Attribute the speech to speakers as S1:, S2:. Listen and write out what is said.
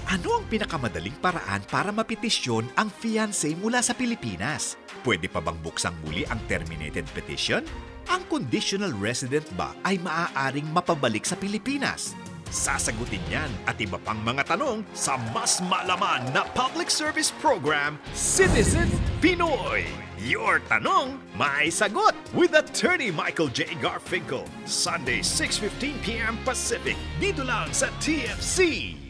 S1: Ano ang pinakamadaling paraan para mapetisyon ang fiancé mula sa Pilipinas? Pwede pa bang buksang muli ang terminated petition? Ang conditional resident ba ay maaaring mapabalik sa Pilipinas? Sasagutin yan at iba pang mga tanong sa mas malaman na public service program, Citizen Pinoy. Your tanong, may sagot with Attorney Michael J. Garfinkel. Sunday, 6:15 p.m. Pacific. Dito lang sa TFC.